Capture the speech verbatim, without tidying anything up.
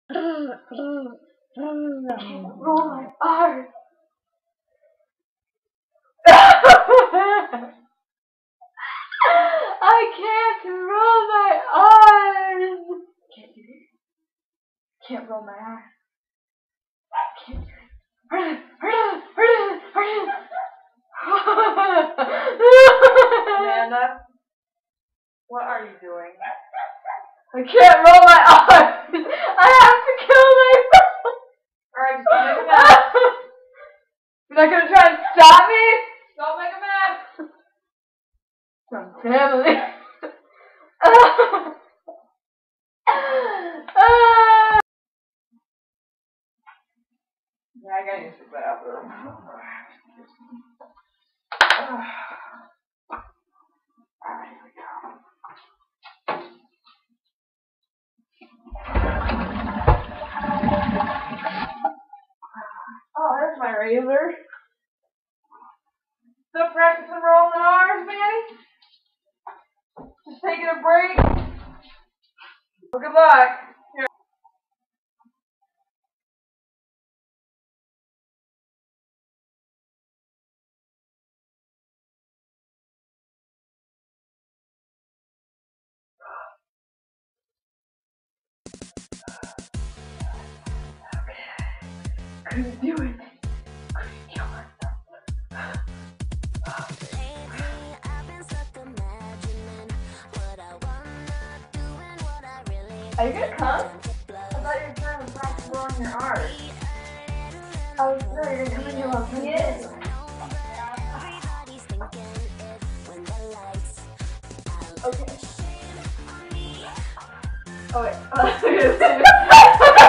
Roll my R's. I can't roll my R's. Can't do it. Can't roll my R's. Can't do it. Amanda, what are you doing? I can't roll my R's. I have to kill myself. Alright, just don't make a mess. You're not gonna try and stop me? Don't make a mess. From family. Yeah, I gotta use the bathroom. Alright, here we go. Oh, there's my razor. Still practicing rolling the R's, Manny? Just taking a break? Well, good luck. Here. Couldn't do it. Couldn't kill myself. Are you gonna come? I thought you were trying to practice rolling your R's. Oh, no, you're gonna come in your mom. Yes. Okay. Oh, wait.